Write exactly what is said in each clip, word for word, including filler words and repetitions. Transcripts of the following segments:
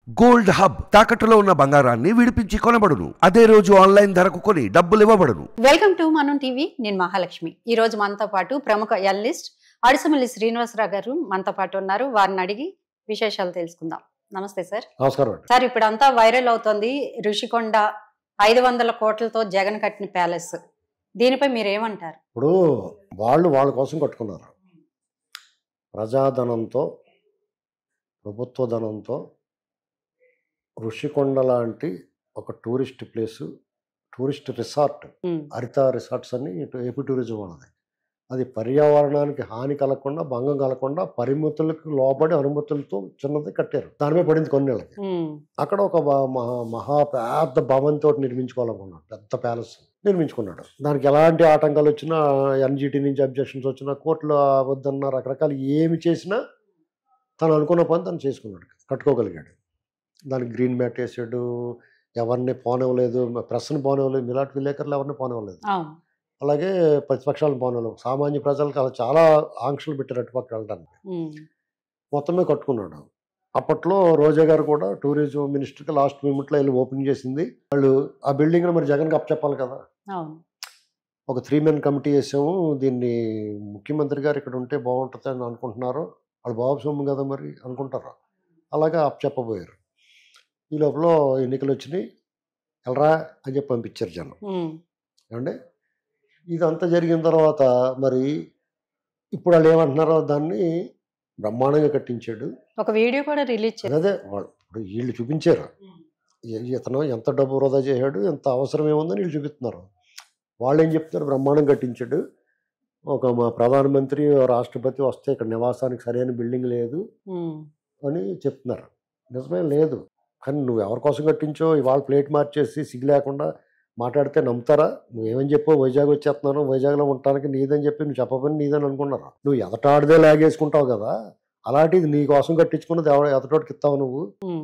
Gold hub తాకట్టులో ఉన్న బంగారాన్ని విడిపించి కొనబడును. అదే రోజు ఆన్లైన్ ధరకు కొని డబ్బులు ఇవ్వబడును. Welcome to Manam TV. నేను మహాలక్ష్మి. ఈ రోజు మనతో పాటు ప్రముఖ ఎనలిస్ట్ అడిసమల్లి శ్రీనివాసరావు గారు మనతో పాటు ఉన్నారు. వారిని అడిగి విశేషాలు తెలుసుకుందాం. నమస్తే సార్. నమస్కారం సార్, ఇప్పుడు అంతా వైరల్ అవుతోంది ఋషికొండ ఐదు వందల కోట్లతో జగన్ కట్టిన ప్యాలెస్. దీనిపై మీరేమంటారు? ఇప్పుడు వాళ్ళు వాళ్ళ కోసం కట్టుకున్నారు. ప్రజాధనంతో, ప్రభుత్వ ధనంతో ఋషికొండ లాంటి ఒక tourist place, tourist resort, Haritha resorts అన్ని ఇటు ఏపీ టూరిజం వాళ్ళది. అది పర్యావరణానికి హాని కలగకుండా, భంగం కలగకుండా పరిమితులకు లోబడి అనుమతులతో చిన్నది కట్టారు. దాని మీద పడింది కొన్నేళ్ళకి. అక్కడ ఒక మహా పెద్ద భవన్తో నిర్మించుకోవాలనుకున్నాడు. పెద్ద ప్యాలెస్ నిర్మించుకున్నాడు. దానికి ఎలాంటి ఆటంకాలు వచ్చినా, ఎన్జిటి నుంచి అబ్జెక్షన్స్ వచ్చినా, కోర్టులో వద్దన్న రకరకాలు ఏమి చేసినా తను అనుకున్న పని తను చేసుకున్నాడు, కట్టుకోగలిగాడు. దానికి గ్రీన్ మ్యాట్ వేసాడు, ఎవరిని పోనివ్వలేదు, ప్రెస్ని పోనివ్వలేదు, మిలాట్ విలేకరులు ఎవరిని పోనివ్వలేదు. అలాగే ప్రతిపక్షాలను పోనివ్వలేదు. సామాన్య ప్రజలకు అలా చాలా ఆంక్షలు పెట్టారు అటుపక్క వెళ్ళడానికి. మొత్తమే కట్టుకున్నాడు. అప్పట్లో రోజా గారు కూడా టూరిజం మినిస్టర్కి లాస్ట్ మూమెంట్లో వెళ్ళి ఓపెన్ చేసింది. వాళ్ళు ఆ బిల్డింగ్ని మరి జగన్కి అప్పచెప్పాలి కదా. ఒక త్రీ మెన్ కమిటీ వేసాము, దీన్ని ముఖ్యమంత్రి గారు ఇక్కడ ఉంటే బాగుంటుంది అని అనుకుంటున్నారు, వాళ్ళు బాబు సొమ్ము కదా మరి అనుకుంటారు. అలాగే అప్పచెప్పబోయారు. ఈ లోపల ఎన్నికలు వచ్చినాయి, వెళ్ళరా అని చెప్పి పంపించారు జనం. ఏమంటే ఇదంతా జరిగిన తర్వాత మరి ఇప్పుడు వాళ్ళు ఏమంటున్నారో దాన్ని బ్రహ్మాండంగా కట్టించాడు. ఒక వీడియో కూడా రిలీజ్ చేశారు. అదే వాళ్ళు ఇప్పుడు వీళ్ళు చూపించారు, ఇతను ఎంత డబ్బు వృధా చేశాడు, ఎంత అవసరం ఏముందని వీళ్ళు చూపిస్తున్నారు. వాళ్ళు ఏం చెప్తున్నారు, బ్రహ్మాండం కట్టించాడు, ఒక మా ప్రధానమంత్రి రాష్ట్రపతి వస్తే ఇక్కడ నివాసానికి సరైన బిల్డింగ్ లేదు అని చెప్తున్నారు. నిజమే లేదు, కానీ నువ్వు ఎవరి కోసం కట్టించో ఇవాళ ప్లేట్ మార్చేసి సిగ్గు లేకుండా మాట్లాడితే నమ్ముతారా? నువ్వేమని చెప్పో వైజాగ్ వచ్చేస్తున్నాను, వైజాగ్లో ఉండటానికి నీదని చెప్పి నువ్వు చెప్పబోని నీదని అనుకున్నారా? నువ్వు ఎదటాడిదే లాగేసుకుంటావు కదా, అలాంటిది నీ కోసం కట్టించుకున్నది ఎవడ ఎదటోటికి ఇస్తావు నువ్వు.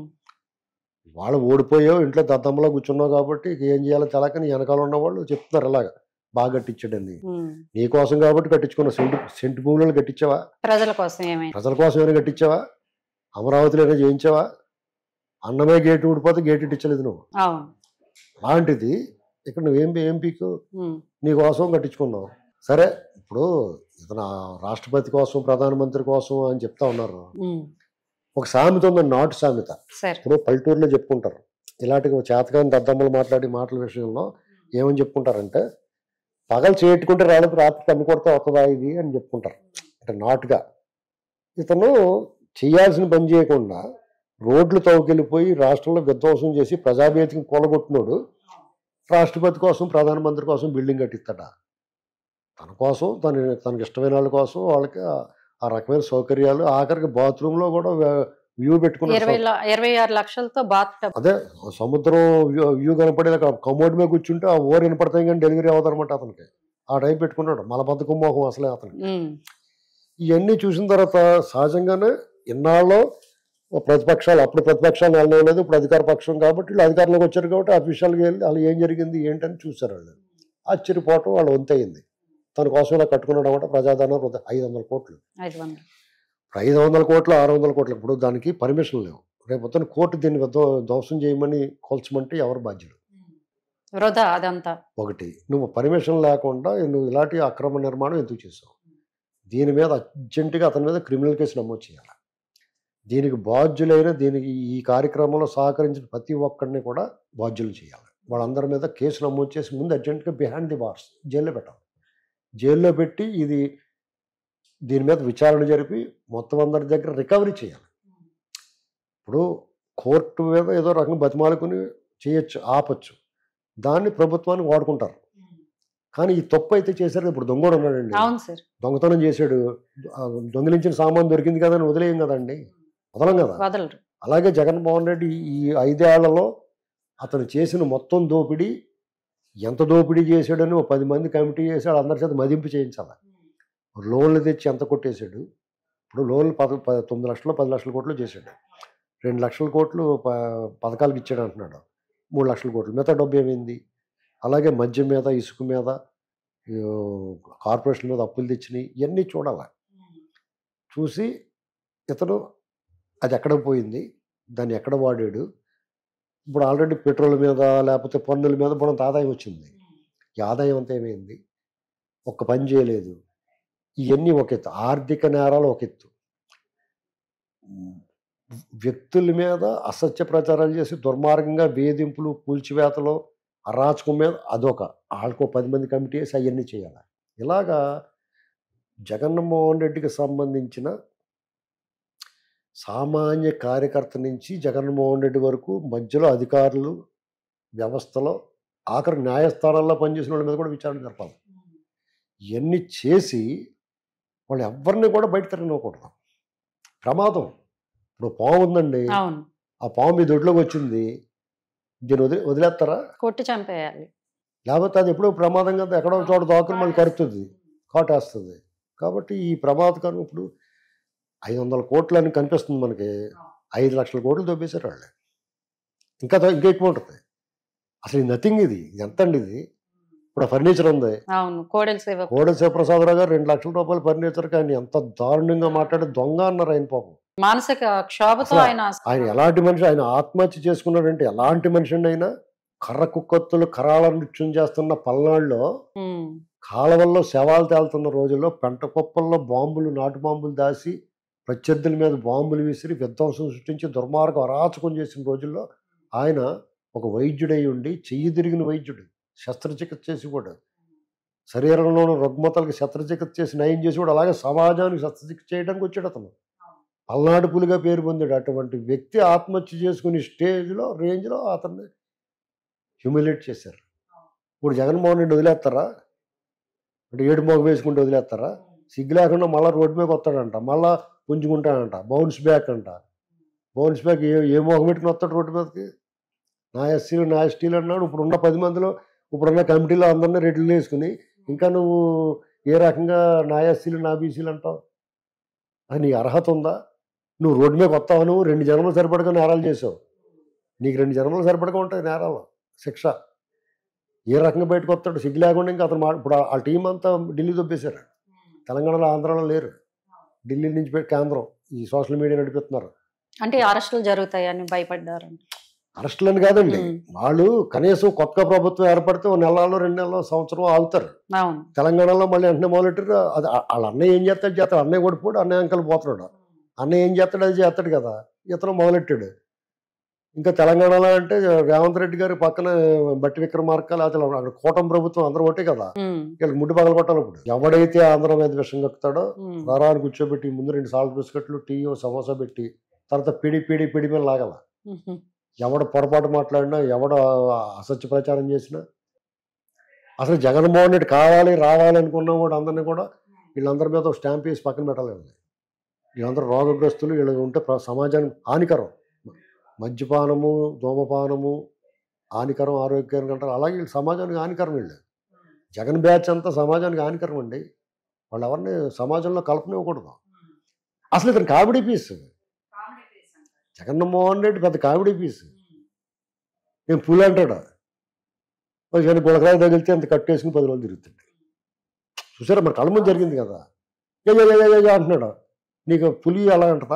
వాళ్ళు ఓడిపోయావు, ఇంట్లో దద్దమ్మలో కూర్చున్నావు కాబట్టి ఏం చేయాలో తెలక నీ వెనకాల ఉన్నవాళ్ళు చెప్తున్నారు ఇలాగా బాగా కట్టించాడని. నీ కోసం కాబట్టి కట్టించుకున్నావు. సెంటు సెంటు భూములను కట్టించావా? ప్రజల కోసం ప్రజల కోసం ఏమైనా కట్టించావా? అమరావతిలో ఏమైనా చేయించావా? అన్నమే గేటు ఊడిపోతే గేటు ఇట్టించలేదు నువ్వు. అలాంటిది ఇక్కడ నువ్వేం ఏం పీకు నీ కోసం కట్టించుకున్నావు. సరే, ఇప్పుడు ఇతను రాష్ట్రపతి కోసం, ప్రధానమంత్రి కోసం అని చెప్తా ఉన్నారు. ఒక సామెత ఉందని, నాటు సామెత. ఇప్పుడు పల్లెటూరులో చెప్పుకుంటారు ఇలాంటి చేతకాని దద్దమ్మలు మాట్లాడి మాటల విషయంలో ఏమని చెప్పుకుంటారంటే, పగలు చేట్టుకుంటే రాళ్ళకి రాత్రికి అమ్మి కొడితే వస్తుందా ఇది అని చెప్పుకుంటారు. అంటే నాటుగా ఇతను చేయాల్సిన పని చేయకుండా రోడ్లు తవ్వుకెళ్ళిపోయి రాష్ట్రంలో విధ్వంసం చేసి ప్రజాభేతికి కూలగొట్టినోడు రాష్ట్రపతి కోసం, ప్రధానమంత్రి కోసం బిల్డింగ్ కట్టిస్తాడా? తన కోసం, తన తనకి ఇష్టమైన వాళ్ళ కోసం వాళ్ళకి ఆ రకమైన సౌకర్యాలు, ఆఖరికి బాత్రూంలో కూడా వ్యూ పెట్టుకున్నారు. ఇరవై ఆరు లక్షలతో బాత్ టబ్. అదే సముద్రం వ్యూ కనపడే కమోడ్ మీద కూర్చుంటే ఆ ఓర్ వినపడతాయి కానీ డెలివరీ అవుతారనమాట అతనికి. ఆ టైం పెట్టుకున్నాడు. మలబద్ధకం మోహం అసలే అతనికి. ఇవన్నీ చూసిన తర్వాత సహజంగానే ఇన్నాళ్ళు ప్రతిపక్షాలు, అప్పుడు ప్రతిపక్షాలు వెళ్ళలేదు, ఇప్పుడు అధికార పక్షం కాబట్టి వీళ్ళు అధికారంలోకి వచ్చారు కాబట్టి అఫీషియల్గా వెళ్ళి వాళ్ళు ఏం జరిగింది ఏంటని చూశారు. వాళ్ళు ఆశ్చర్యపోవటం వాళ్ళు వంతయింది. తన కోసం ఇలా కట్టుకున్నాడు అనమాట. ప్రజాధనం ఐదు వందల కోట్లు ఐదు వందల కోట్లు ఆరు వందల కోట్లు ఇప్పుడు దానికి పర్మిషన్ లేవు. రేపు మొత్తం కోర్టు దీన్ని ధ్వంసం చేయమని కోల్చమంటే ఎవరు బాధ్యులు? అదంతా ఒకటి, నువ్వు పర్మిషన్ లేకుండా నువ్వు ఇలాంటి అక్రమ నిర్మాణం ఎందుకు చేసావు? దీని మీద అర్జెంటుగా అతని మీద క్రిమినల్ కేసు నమోదు చేయాలి. దీనికి బాధ్యులైన, దీనికి ఈ కార్యక్రమంలో సహకరించిన ప్రతి ఒక్కరిని కూడా బాధ్యులు చేయాలి. వాళ్ళందరి మీద కేసు నమోదు చేసి ముందు అర్జెంటుగా బిహైండ్ ది బార్స్ జైల్లో పెట్టాలి. జైల్లో పెట్టి ఇది దీని మీద విచారణ జరిపి మొత్తం అందరి దగ్గర రికవరీ చేయాలి. ఇప్పుడు కోర్టు మీద ఏదో రకంగా బతిమాలుకుని చేయొచ్చు, ఆపచ్చు, దాన్ని ప్రభుత్వానికి వాడుకుంటారు. కానీ ఈ తప్పు అయితే చేశారు. ఇప్పుడు దొంగోడు ఉన్నాడండి, దొంగతనం చేశాడు, దొంగిలించిన సామాన్ దొరికింది కదా అని వదిలేయం కదండి, వదలం కదా. అలాగే జగన్మోహన్ రెడ్డి ఈ ఐదేళ్లలో అతను చేసిన మొత్తం దోపిడీ, ఎంత దోపిడీ చేశాడని ఒక పది మంది కమిటీ చేశాడు, అందరి చేత మదింపు చేయించాలి. లోన్లు తెచ్చి ఎంత కొట్టేశాడు. ఇప్పుడు లోన్లు పద తొమ్మిది లక్షలు పది లక్షల కోట్లు చేశాడు. రెండు లక్షల కోట్లు ప పథకాలకు ఇచ్చాడు అంటున్నాడు. మూడు లక్షల కోట్లు మిగతా డబ్బు ఏమైంది? అలాగే మద్యం మీద, ఇసుక మీద, కార్పొరేషన్ మీద అప్పులు తెచ్చినాయి, ఇవన్నీ చూడాలి. చూసి ఇతను అది ఎక్కడ పోయింది, దాన్ని ఎక్కడ వాడాడు. ఇప్పుడు ఆల్రెడీ పెట్రోల్ మీద లేకపోతే పన్నుల మీద కొంత ఆదాయం వచ్చింది. ఈ ఆదాయం అంతా ఏమైంది? ఒక్క పని చేయలేదు. ఇవన్నీ ఒక ఎత్తు, ఆర్థిక నేరాలు ఒక ఎత్తు, వ్యక్తుల మీద అసత్య ప్రచారాలు చేసి దుర్మార్గంగా వేధింపులు, కూల్చివేతలు, అరాచకం మీద అదొక వాళ్ళకో పది మంది కమిటీ వేసి అవన్నీ చేయాలి. ఇలాగా జగన్మోహన్ రెడ్డికి సంబంధించిన సామాన్య కార్యకర్త నుంచి జగన్మోహన్ రెడ్డి వరకు మధ్యలో అధికారులు, వ్యవస్థలో, ఆఖరి న్యాయస్థానాల్లో పనిచేసిన వాళ్ళ మీద కూడా విచారణ జరపాలి. ఇవన్నీ చేసి వాళ్ళు ఎవరిని కూడా బయట తిరగనివ్వకూడదు. ప్రమాదం. ఇప్పుడు పాము ఉందండి, ఆ పాము మీ దొడ్లోకి వచ్చింది, దీన్ని వదిలి వదిలేస్తారా? కొట్టి చంపేయాలి. లేకపోతే అది ఎప్పుడో ప్రమాదం కదా, ఎక్కడో చోట దాకుని మళ్ళీ కరుతుంది, కాటేస్తుంది. కాబట్టి ఈ ప్రమాదకరం ఇప్పుడు ఐదు వందల కోట్లు అని కనిపిస్తుంది మనకి, ఐదు లక్షల కోట్లు దొబ్బేశారు వాళ్ళు. ఇంకా ఇంకా ఎక్కువ ఉంటుంది. అసలు ఈ నథింగ్, ఇది ఎంత అండి ఇది? ఇప్పుడు ఫర్నిచర్ ఉంది, కోడెల శివప్రసాదరావు గారు రెండు లక్షల రూపాయల ఫర్నిచర్, కానీ ఎంత దారుణంగా మాట్లాడి దొంగ అన్నారు ఆయన. పాపం మానసిక క్షోభతో ఆయన ఆయన ఎలాంటి మనిషి, ఆయన ఆత్మహత్య చేసుకున్నాడంటే ఎలాంటి మనిషి అయినా. కర్ర కుక్కత్తులు కరాల నృత్యం చేస్తున్న పల్నాడులో కాలవల్లో శవాలు తేలుతున్న రోజుల్లో పెంట కుప్పల్లో బాంబులు, నాటు బాంబులు దాసి ప్రత్యర్థుల మీద బాంబులు విసిరి విధ్వంసం సృష్టించి దుర్మార్గం అరాచకం చేసిన రోజుల్లో ఆయన ఒక వైద్యుడై ఉండి, చెయ్యి తిరిగిన వైద్యుడు, శస్త్రచికిత్స చేసి కూడా శరీరంలోని రుగ్మతలకు శస్త్రచికిత్స చేసి నయం చేసి కూడా అలాగే సమాజానికి శస్త్రచికిత్స చేయడానికి వచ్చాడు అతను. పల్నాడు పులిగా పేరు పొందాడు. అటువంటి వ్యక్తి ఆత్మహత్య చేసుకుని స్టేజ్లో, రేంజ్లో అతన్ని హ్యూమిలేట్ చేశారు. ఇప్పుడు జగన్మోహన్ రెడ్డి వదిలేస్తారా? అంటే ఏడు మోగ వేసుకుంటూ వదిలేస్తారా? సిగ్గు లేకుండా మళ్ళీ రోడ్డు మీద వస్తాడంట, మళ్ళీ పుంజుకుంటాడంట, బౌన్స్ బ్యాక్ అంట. బౌన్స్ బ్యాక్ ఏ ఏ మోగం పెట్టుకుని వస్తాడు రోడ్డు మీదకి? నా ఎస్సీలు, నా ఎస్టీలు అన్నాడు. ఇప్పుడున్న పది మందిలో, ఇప్పుడున్న కమిటీలో అందరినీ రెడ్లు వేసుకుని ఇంకా నువ్వు ఏ రకంగా నా ఎస్సీలు, నా బీసీలు అంటావు? అది నీ అర్హత ఉందా? నువ్వు రోడ్డు మీద వస్తావు, నువ్వు రెండు జన్మలు సరిపడగా నేరాలు చేసావు, నీకు రెండు జన్మలు సరిపడగా ఉంటాయి నేరాలు శిక్ష. ఏ రకంగా బయటకు వస్తాడు? సిగ్గు లేకుండా. ఇంకా అతను ఇప్పుడు ఆ టీం అంతా ఢిల్లీ దొబ్బేశారు. తెలంగాణలో, ఆంధ్రాలో లేరు, ఢిల్లీ నుంచి పెట్టి కేంద్రం ఈ సోషల్ మీడియా నడిపిస్తున్నారు. అంటే అరెస్టులు జరుగుతాయని భయపడ్డారు. అరెస్టులు అని కాదండి, వాళ్ళు కనీసం కొత్త ప్రభుత్వం ఏర్పడితే ఒక నెలలో, రెండు నెలలో, సంవత్సరం ఆగుతారు. తెలంగాణలో మళ్ళీ వెంటనే మొదలెట్టారు. అది వాళ్ళ అన్నయ్య ఏం చేస్తాడు చేస్తాడు, అన్నయ్య కొడిపోడు, అన్నయ్య అంకలు పోతున్నాడు, అన్నయ్య ఏం చేస్తాడు అది చేస్తాడు కదా, ఇతను మొదలెట్టాడు. ఇంకా తెలంగాణలో అంటే రేవంత్ రెడ్డి గారి పక్కన బట్టి విక్రమార్క, లేకపోతే అక్కడ కూటమి ప్రభుత్వం అందరూ ఒకటే కదా, వీళ్ళకి ముడ్డు పగల కొట్టాలి. ఇప్పుడు ఎవడైతే ఆంధ్ర మీద విషం కక్కుతాడో రారాన్ని కూర్చోబెట్టి ముందు రెండు సాల్ట్ బిస్కెట్లు, టీ, సమోసా పెట్టి తర్వాత పిడి పిడి పిడి మీద లాగాల. ఎవడు పొరపాటు మాట్లాడినా, ఎవడు అసత్య ప్రచారం చేసినా, అసలు జగన్మోహన్ రెడ్డి కావాలి రావాలి అనుకున్న వాడు అందరినీ కూడా వీళ్ళందరి మీద స్టాంప్ వేసి పక్కన పెట్టాలి. వీళ్ళందరూ రోగగ్రస్తులు, వీళ్ళు ఉంటే సమాజానికి హానికరం. మద్యపానము, ధూమపానము హానికరం, ఆరోగ్యానికి అంటారు. అలాగే వీళ్ళు సమాజానికి హానికరం. వీళ్ళు జగన్ బ్యాచ్ అంతా సమాజానికి హానికరం అండి. వాళ్ళు ఎవరిని సమాజంలో కలపనివ్వకూడదు. అసలు ఇతను కామెడీ పీస్. జగన్మోహన్ రెడ్డి పెద్ద కామెడీ పీస్. నేను పులి అంటాడు, కానీ గుళకరాలు తగిలితే అంత కట్టేసుకుని పది రోజులు తిరుగుతాడు. చూసారా, మన కళ్ళ ముందు జరిగింది కదా. ఏ అంటున్నాడు, నీకు పులి అలా అంటదా?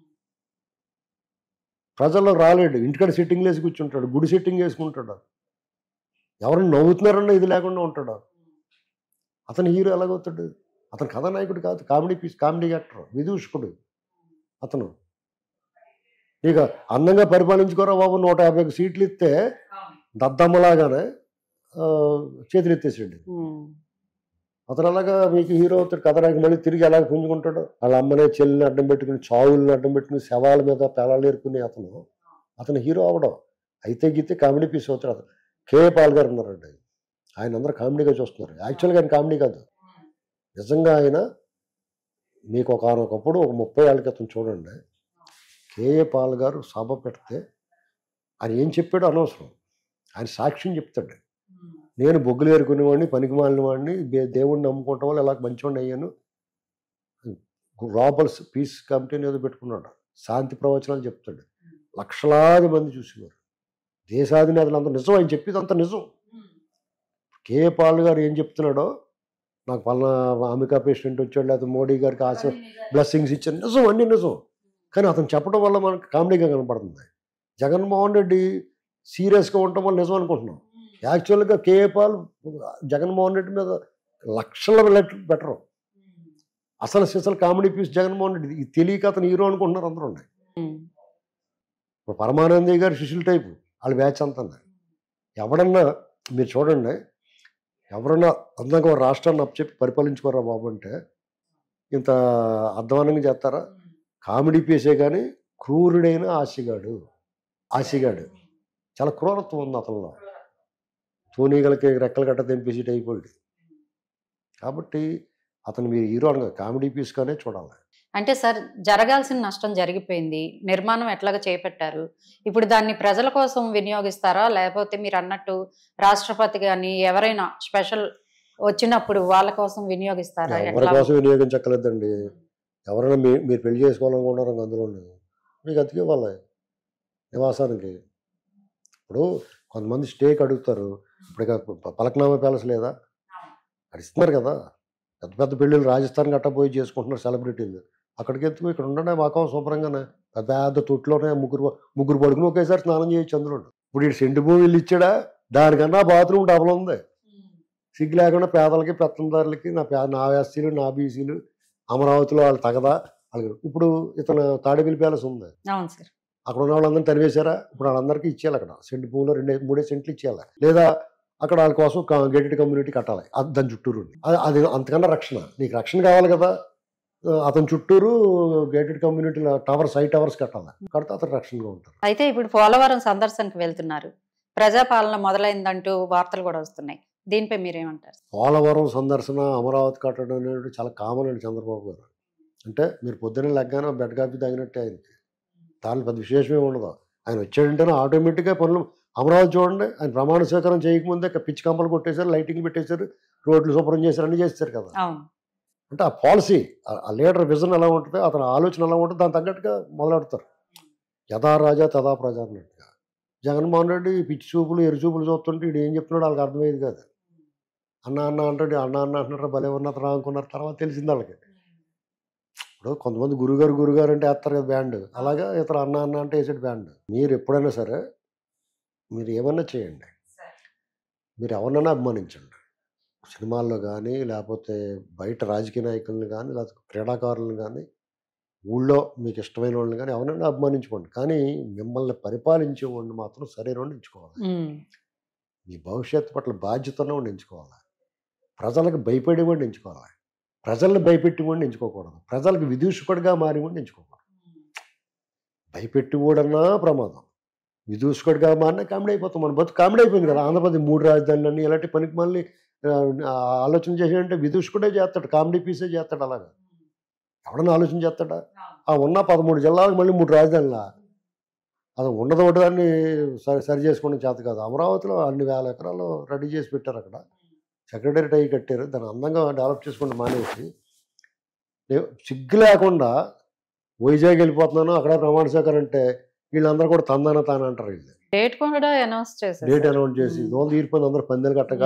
ప్రజల్లో రాలేడు, ఇంటికాడ సిట్టింగ్ వేసి కూర్చుంటాడు, గుడి సిట్టింగ్ వేసుకుంటాడు, ఎవరైనా నవ్వుతున్నారన్నా ఇది లేకుండా ఉంటాడు. అతను హీరో ఎలాగవుతాడు? అతను కథానాయకుడు కాదు, కామెడీ పీస్, కామెడీ యాక్టర్, విదూషకుడు అతను. ఇక అందంగా పరిపాలించుకోరా బాబు, నూట యాభై సీట్లు ఇస్తే దద్దమ్మలాగానే చేతులు ఎత్తేసాడు. అతను అలాగా మీకు హీరో అవుతాడు, కథనాయకు. మళ్ళీ తిరిగి ఎలాగ పుంజుకుంటాడు, వాళ్ళ అమ్మనే చెల్లిని అడ్డం పెట్టుకుని, చావులను అడ్డం పెట్టుకుని, శవాల మీద పేలాలేరుకుని అతను అతను హీరో అవడం. అయితే గీతే కామెడీ పీస్ అవుతాడు. అతను కేఏ పాల్ గారు ఉన్నారండి, ఆయన అందరూ కామెడీగా చూస్తున్నారు. యాక్చువల్గా ఆయన కామెడీ కాదు, నిజంగా ఆయన. మీకు ఒకనొకప్పుడు ఒక ముప్పై ఏళ్ళ క్రితం చూడండి, కేఏ పాల్ గారు సభ పెడితే ఆయన ఏం చెప్పాడో అనవసరం, ఆయన సాక్ష్యం చెప్తాడు. నేను బొగ్గులు ఏరుకునేవాడిని, పనికి మాలిన వాడిని, దేవుడిని నమ్ముకోవటం వల్ల ఇలా మంచివాడిని అయ్యాను. గ్లోబల్ పీస్ కమిటీని ఏదో పెట్టుకున్నాడు, శాంతి ప్రవచనాలు చెప్తాడు. లక్షలాది మంది చూసేవారు, దేశాధినేతలు అంతా. నిజం, ఆయన చెప్పేది అంత నిజం. కేఏ పాల్ గారు ఏం చెప్తున్నాడో, నాకు పలానా అమెరికా ప్రెసిడెంట్ వచ్చాడు, లేకపోతే మోడీ గారికి ఆశ బ్లెస్సింగ్స్ ఇచ్చాను, నిజం, అన్ని నిజం. కానీ అతను చెప్పడం వల్ల మనకు కామెడీగా కనపడుతుంది. జగన్మోహన్ రెడ్డి సీరియస్గా ఉండటం వల్ల నిజం అనుకుంటున్నాం. యాక్చువల్గా కేఏ పాల్ జగన్మోహన్ రెడ్డి మీద లక్షల లెటర్ బెటరు. అసలు అసలు కామెడీ పీస్ జగన్మోహన్ రెడ్డి. ఇది తెలియక అతను హీరో అనుకుంటున్నారు అందరూ. ఉన్నాయి ఇప్పుడు పరమానందయ్య గారు శిష్యుల టైపు వాళ్ళ బ్యాచ్ అంతా. ఎవడన్నా మీరు చూడండి, ఎవరన్నా అందంగా ఒక రాష్ట్రాన్ని అప్పచెప్పి పరిపాలించుకోరా బాబు అంటే ఇంత అధ్వానంగా చేస్తారా? కామెడీ పీసే కానీ క్రూరుడైన ఆశగాడు. ఆశగాడు చాలా క్రూరత్వం ఉంది అతనిలో. తూనీగలకి రెక్కలు గట్ట తెంపేసి అయిపోయింది. కాబట్టి అతను మీరు హీరో అనగా కామెడీ పీస్గానే చూడాలి. అంటే సార్, జరగాల్సిన నష్టం జరిగిపోయింది, నిర్మాణం ఎట్లాగా చేపట్టారు, ఇప్పుడు దాన్ని ప్రజల కోసం వినియోగిస్తారా, లేకపోతే మీరు అన్నట్టు రాష్ట్రపతి కానీ ఎవరైనా స్పెషల్ వచ్చినప్పుడు వాళ్ళ కోసం వినియోగిస్తారా? ఎవరి కోసం వినియోగించక్కర్లేదండి. ఎవరైనా మీ మీరు పెళ్లి చేసుకోవాలనుకుంటారు అందులో మీకు అతికే వాళ్ళ నివాసానికి. ఇప్పుడు కొంతమంది స్టేక్ అడుగుతారు. ఇప్పుడు పలక్నామా ప్యాలెస్ లేదా అడిస్తున్నారు కదా, పెద్ద పెద్ద పెళ్ళిళ్ళు రాజస్థాన్ గట్టా పోయి చేసుకుంటున్నారు సెలబ్రిటీలు. అక్కడికి ఎందుకు, ఇక్కడ ఉండండి మాకం శుభ్రంగానే పెద్ద పెద్ద తొట్లోనే ముగ్గురు ముగ్గురు పడుకుని ఒకేసారి స్నానం చేయొచ్చు అందులో. ఇప్పుడు ఈ సెంటు భూమిలు ఇచ్చాడా, దానికన్నా బాత్రూమ్ డబల్ ఉంది. సిగ్గు లేకుండా పేదలకి పెత్తందారులకి నా పే నా ఎస్సీలు నా బీసీలు అమరావతిలో వాళ్ళు తగదా వాళ్ళకి. ఇప్పుడు ఇతను తాడేపల్లి ప్యాలెస్ ఉంది, అక్కడ ఉన్న వాళ్ళందరినీ తరివేశారా? ఇప్పుడు వాళ్ళందరికీ ఇచ్చేయాలి. అక్కడ సెంటు భూమిలో రెండే మూడే సెంట్లు ఇచ్చేయాలి. లేదా అక్కడ వాళ్ళ కోసం గేటెడ్ కమ్యూనిటీ కట్టాలి, అది దాని చుట్టూరు. అది అంతకన్నా రక్షణ. నీకు రక్షణ కావాలి కదా, అతని చుట్టూరు gated community tower site towers కట్టాలి, కడితే అతను రక్షణగా ఉంటారు. అయితే ఇప్పుడు పోలవరం సందర్శనకు వెళ్తున్నారు, ప్రజాపాలన మొదలైందంటూ వార్తలు కూడా వస్తున్నాయి, దీనిపై మీరేమంటారు? పోలవరం సందర్శన, అమరావతి కట్టడం అనేది చాలా కామన్ అండి చంద్రబాబు గారు. అంటే మీరు పొద్దున్నే లెగ్గానో బెడ్ కాఫీ తాగినట్టే ఆయనకి, దాని పెద్ద విశేషమే ఉండదు. ఆయన వచ్చాడంటేనే ఆటోమేటిక్గా పనులు. అమరావతి చూడండి, ఆయన ప్రమాణ స్వీకారం చేయకముందే పిచ్చి కంపలు కొట్టేశారు, లైటింగ్ పెట్టేశారు, రోడ్లు శుభ్రం చేశారు, అన్ని చేస్తారు కదా. అంటే ఆ పాలసీ, ఆ లీడర్ విజన్ ఎలా ఉంటుంది, అతని ఆలోచన ఎలా ఉంటుంది, దాని తగ్గట్టుగా మొదలెడతారు. యథా రాజా తథా ప్రజ అన్నట్టుగా. జగన్మోహన్ రెడ్డి పిచ్చి చూపులు ఎరు చూపులు చూస్తుంటే వీడు ఏం చెప్తున్నాడు వాళ్ళకి అర్థమయ్యేది కాదు. అన్న అన్న అంటే అన్న అన్న అంటున్నారు, భలే ఉన్నత రా అనుకున్నారు. తర్వాత తెలిసింది వాళ్ళకి. ఇప్పుడు కొంతమంది గురుగారు గురుగారు అంటే వేస్తారు కదా బ్యాండ్, అలాగా ఇతర అన్న అన్న అంటే వేసాడు బ్యాండ్. మీరు ఎప్పుడైనా సరే మీరు ఏమన్నా చేయండి, మీరు ఎవరినైనా అభిమానించండి. సినిమాల్లో కానీ, లేకపోతే బయట రాజకీయ నాయకులను కానీ, లేకపోతే క్రీడాకారులను కానీ, ఊళ్ళో మీకు ఇష్టమైన వాళ్ళని కానీ ఎవరైనా అభిమానించుకోండి. కానీ మిమ్మల్ని పరిపాలించే వాడిని మాత్రం సరైన వాడిని ఎంచుకోవాలి. మీ భవిష్యత్తు పట్ల బాధ్యతను వాడిని ఎంచుకోవాలి. ప్రజలకు భయపడేవాడిని ఎంచుకోవాలి. ప్రజల్ని భయపెట్టేవాడిని ఎంచుకోకూడదు. ప్రజలకు విదూషకుడిగా మారేవాడిని ఎంచుకోకూడదు. భయపెట్టేవాడన్నా ప్రమాదం, విదూషకుడిగా మారినా కామెడీ అయిపోతాం. మన బతుకు కామెడీ అయిపోయింది కదా. ఆంధ్రప్రదేశ్ మూడు రాజధానులన్నీ ఇలాంటి పనికి మళ్ళీ ఆలోచన చేసాడంటే విదూషకుడే చేస్తాడు, కామెడీ పీసే చేస్తాడు. అలాగా ఎవడన్నా ఆలోచన చేస్తాడా? ఆ ఉన్న పదమూడు జిల్లాలకు మళ్ళీ మూడు రాజధానులా? అది ఉన్నది ఒకటి దాన్ని సరి సరి చేసుకోవడం చేత కాదు. అమరావతిలో అన్ని వేల ఎకరాలు రెడీ చేసి పెట్టారు. అక్కడ సెక్రటేరియట్ అయ్యి కట్టారు. దాన్ని అందంగా డెవలప్ చేసుకుంటూ మానేసి సిగ్గు లేకుండా వైజాగ్ వెళ్ళిపోతున్నాను అక్కడ ప్రమాణ స్వీకారం అంటే వీళ్ళందరూ కూడా తందాన తాను అంటారు. వీళ్ళు డేట్ కూడా అనౌన్స్ చేశారు. డేట్ అనౌన్స్ చేసి దోలు తీరిపోయింది, అందరూ పందెలు కట్టగా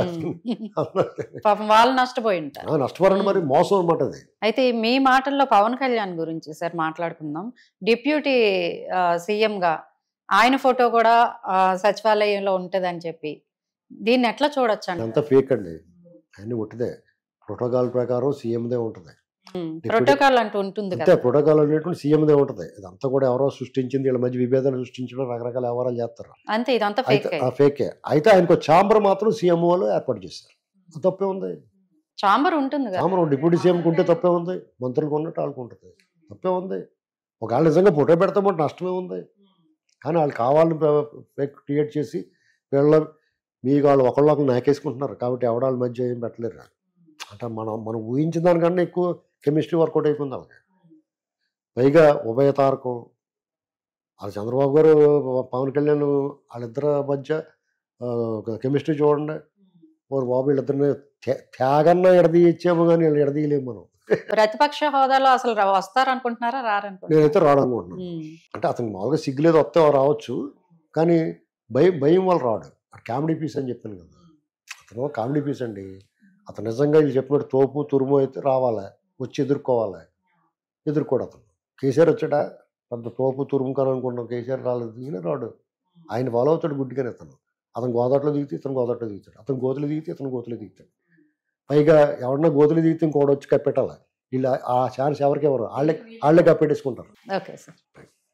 పాపం వాళ్ళు నష్టపోయి ఉంటారు. నష్టపోరండి, మరి మోసం అనమాట అది. అయితే మీ మాటల్లో పవన్ కళ్యాణ్ గురించి సార్ మాట్లాడుకుందాం. డిప్యూటీ సీఎం గా ఆయన ఫోటో కూడా సచివాలయంలో ఉంటదని చెప్పి దీన్ని ఎట్లా చూడొచ్చు అండి? అంతా ఫేక్ అండి, అన్ని ఒట్టిదే. ప్రోటోకాల్ ప్రకారం సీఎందే ఉంటుంది. ప్రోటోకాల్ అంటూ ఉంటుంది అంతే, ప్రోటోకాల్ అనేటువంటి సీఎందే ఉంటుంది. ఇదంతా కూడా ఎవరో సృష్టించింది, వీళ్ళ మధ్య విభేదాలు సృష్టించడం, రకరకాల వ్యవహారాలు చేస్తారు. అంతే, ఇదంతా ఫేక్. ఫేకే. అయితే ఆయనకు ఛాంబర్ మాత్రం సీఎం వాళ్ళు ఏర్పాటు చేశారు. తప్పే ఉంది. ఛాంబర్ ఉంటుంది, ఛాంబర్ డిప్యూటీ సీఎంకి ఉంటే తప్పే ఉంది, మంత్రులకు ఉన్నట్టు వాళ్ళకు ఉంటుంది. తప్పే ఉంది. ఒకవేళ నిజంగా ఫోటో పెడతామంటే నష్టమే ఉంది. కానీ వాళ్ళు కావాలని ఫేక్ క్రియేట్ చేసి వీళ్ళ మీకు వాళ్ళు ఒకళ్ళొకరు నాకేసుకుంటున్నారు. కాబట్టి ఎవడాళ్ళ మధ్య ఏం పెట్టలేరు. అంటే మనం మనం ఊహించిన దానికన్నా ఎక్కువ కెమిస్ట్రీ వర్కౌట్ అయిపోయింది వాళ్ళకి. పైగా ఉభయ తారకం వాళ్ళ చంద్రబాబు గారు పవన్ కళ్యాణ్ వాళ్ళిద్దరి మధ్య కెమిస్ట్రీ చూడండి. మరి బాబు వీళ్ళిద్దరిని త్యాగన్నా ఎడదీయచ్చాము, కానీ వీళ్ళు ఎడదీయలేము మనం. ప్రతిపక్ష హోదాలో అసలు వస్తారనుకుంటున్నారా, రారనుకుంటున్నారా? నేనైతే రాడనుకుంటున్నాను. అంటే అతనికి మామూలుగా సిగ్గులేదు, వస్తే రావచ్చు. కానీ భయం భయం వాళ్ళు రాడు. కామెడీ పీస్ అని చెప్పాను కదా, అతను కామెడీ పీస్ అండి. అతను నిజంగా వీళ్ళు చెప్పినట్టు తోపు తురుము అయితే రావాలి, వచ్చి ఎదుర్కోవాలి. ఎదుర్కోడు అతను. కేసీఆర్ వచ్చాడా, పెద్ద తోపు తురుముకారు అనుకుంటాం, కేసీఆర్ రాలేదు, ఈయన రాడు. ఆయన ఫాలో అవుతాడు గుడ్డిగానే. అతను అతను గోదాట్లో దిగితే ఇతను గోదాట్లో దిగుతాడు, అతను గోతులు దిగితే ఇతను గోతులు దిగుతాడు. పైగా ఎవరన్నా గోతులు దిగితే ఇంకోటి వచ్చి కప్పెట్టాలి. వీళ్ళు ఆ ఛాన్స్ ఎవరికి ఎవరు వాళ్ళే వాళ్ళే కప్పెట్టేసుకుంటారు. Okay sir.